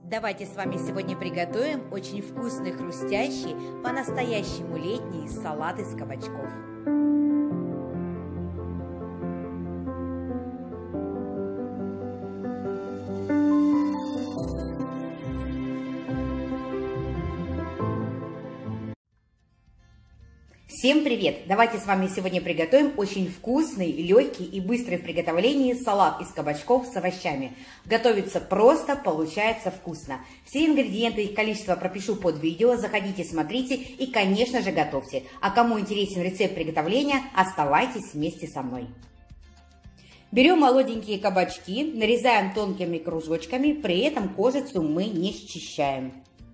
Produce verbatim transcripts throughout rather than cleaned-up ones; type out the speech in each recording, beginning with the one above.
Давайте с вами сегодня приготовим очень вкусный, хрустящий, по-настоящему летний салат из кабачков. Всем привет! Давайте с вами сегодня приготовим очень вкусный, легкий и быстрый в приготовлении салат из кабачков с овощами. Готовится просто, получается вкусно. Все ингредиенты и их количество пропишу под видео, заходите, смотрите и, конечно же, готовьте. А кому интересен рецепт приготовления, оставайтесь вместе со мной. Берем молоденькие кабачки, нарезаем тонкими кружочками, при этом кожицу мы не счищаем.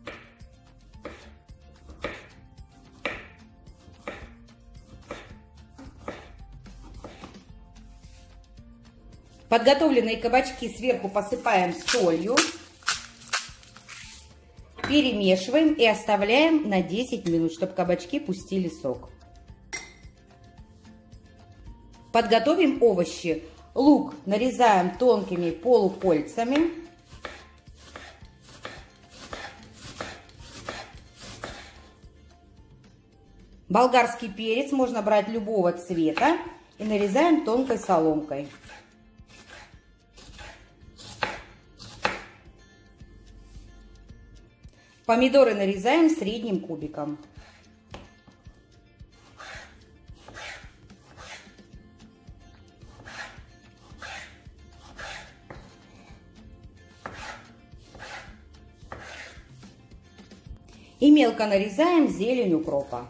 Подготовленные кабачки сверху посыпаем солью, перемешиваем и оставляем на десять минут, чтобы кабачки пустили сок. Подготовим овощи. Лук нарезаем тонкими полукольцами. Болгарский перец можно брать любого цвета и нарезаем тонкой соломкой. Помидоры нарезаем средним кубиком. И мелко нарезаем зелень укропа.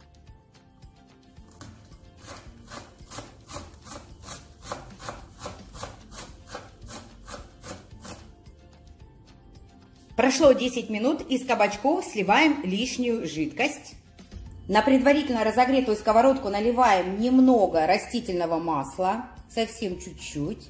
Прошло десять минут, из кабачков сливаем лишнюю жидкость. На предварительно разогретую сковородку наливаем немного растительного масла, совсем чуть-чуть.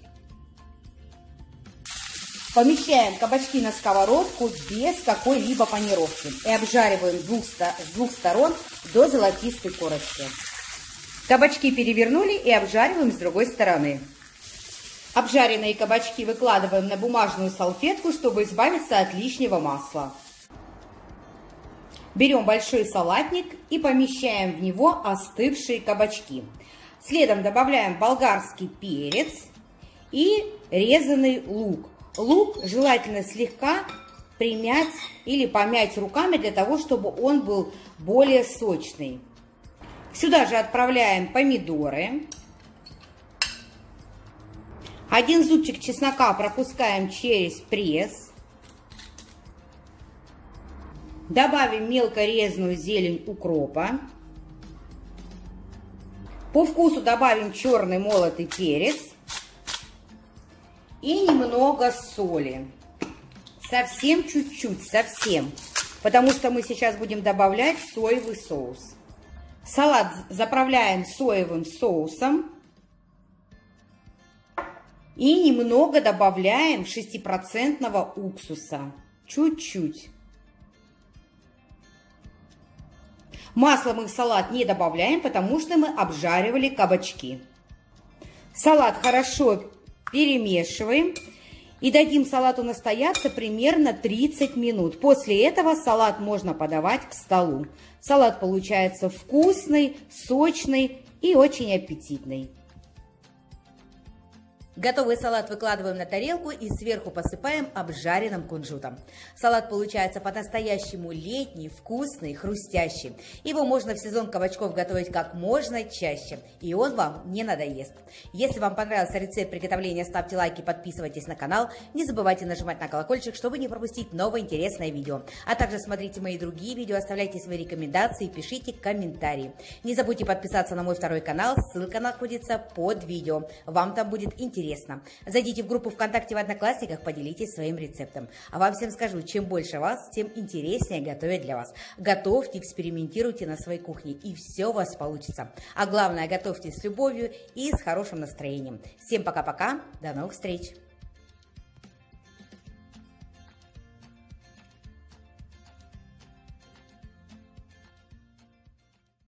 Помещаем кабачки на сковородку без какой-либо панировки и обжариваем с двух сторон до золотистой корочки. Кабачки перевернули и обжариваем с другой стороны. Обжаренные кабачки выкладываем на бумажную салфетку, чтобы избавиться от лишнего масла. Берем большой салатник и помещаем в него остывшие кабачки. Следом добавляем болгарский перец и резанный лук. Лук желательно слегка примять или помять руками для того, чтобы он был более сочный. Сюда же отправляем помидоры. Один зубчик чеснока пропускаем через пресс. Добавим мелко резаную зелень укропа. По вкусу добавим черный молотый перец. И немного соли. Совсем чуть-чуть, совсем. Потому что мы сейчас будем добавлять соевый соус. Салат заправляем соевым соусом. И немного добавляем шестипроцентного уксуса. Чуть-чуть. Масло мы в салат не добавляем, потому что мы обжаривали кабачки. Салат хорошо перемешиваем. И дадим салату настояться примерно тридцать минут. После этого салат можно подавать к столу. Салат получается вкусный, сочный и очень аппетитный. Готовый салат выкладываем на тарелку и сверху посыпаем обжаренным кунжутом. Салат получается по-настоящему летний, вкусный, хрустящий. Его можно в сезон кабачков готовить как можно чаще, и он вам не надоест. Если вам понравился рецепт приготовления, ставьте лайки, подписывайтесь на канал. Не забывайте нажимать на колокольчик, чтобы не пропустить новое интересное видео. А также смотрите мои другие видео, оставляйте свои рекомендации, пишите комментарии. Не забудьте подписаться на мой второй канал, ссылка находится под видео. Вам там будет интересно. Зайдите в группу ВКонтакте в Одноклассниках, поделитесь своим рецептом. А вам всем скажу, чем больше вас, тем интереснее готовить для вас. Готовьте, экспериментируйте на своей кухне, и все у вас получится. А главное, готовьте с любовью и с хорошим настроением. Всем пока-пока, до новых встреч!